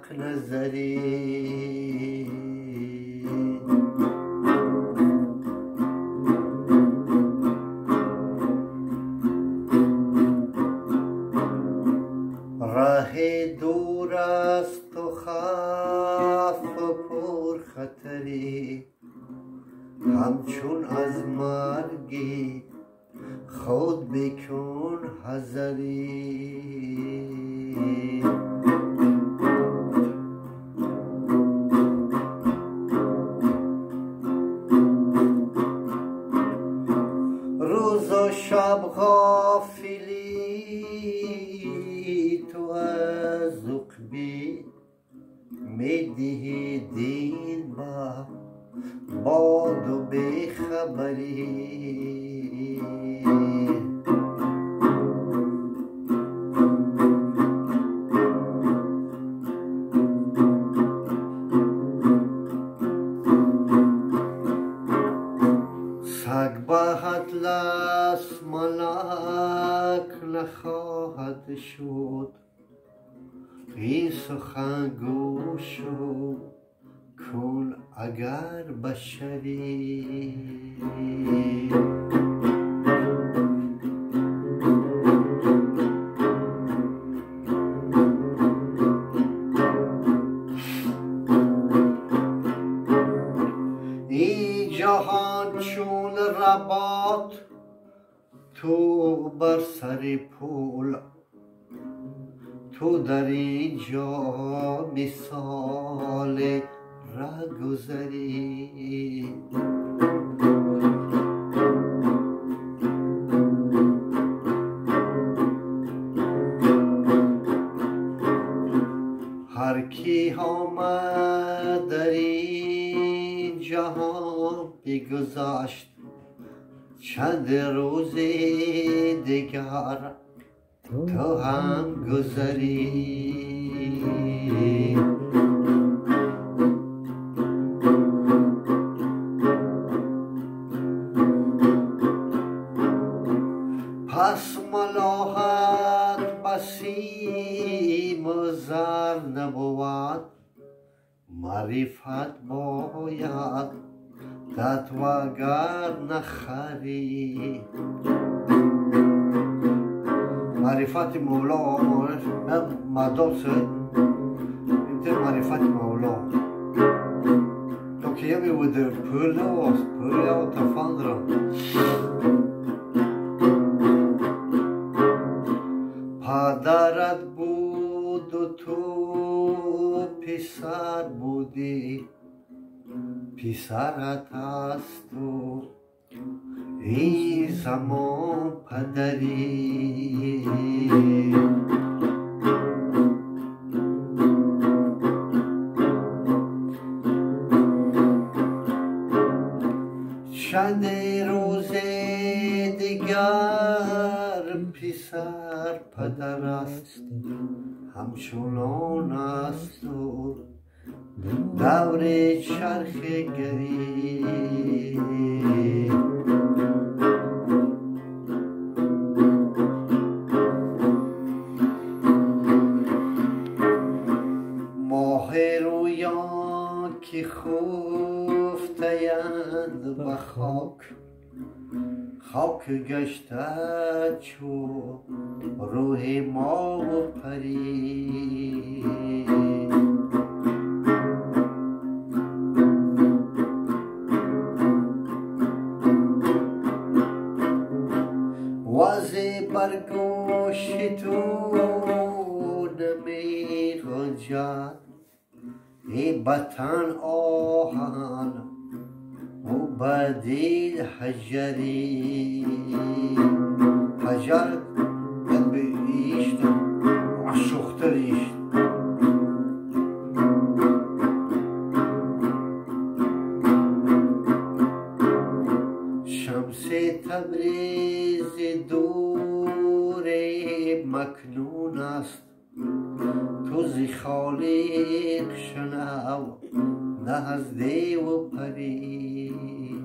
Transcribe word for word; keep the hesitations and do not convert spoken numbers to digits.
حق نظری راه دور است و خف و پر خطری همچون از مرگی خود بکن حذری روز و شب غافلی تو از عقبی میدهی دین با باد و بیخبری سگ به اطلس ملک نخواهد شد این سخن گوش و کن اگر بشری این جهان چون رباط تو بر سر پول تو در اینجا مثال رهگذری هر کی آمد در این جهان بگذشت چند روز دیگر تو هم گذری پس ملاحت بسیم و زر نبود معرفت باید دت وگر نخری معرفت مولا مدرسه inte معرفت مولا då kan vi både pulla oss pulla och ta fandra پدرت بود و تو پسر بودی پسرت است و این زمان پدری چند روز دیگر پسر پدر است همچنان است و دور چرخ گری ماه رویان که خفته‌اند به خاک خاک گشته چو روح ما و پری وزی برگوش تو نمی گنجد ای بطن آهن و بدیل حجری حجر به ایشت و شختر ایشت شمس تبریز دور مکنون است تو زی خالق شنو نزد و پری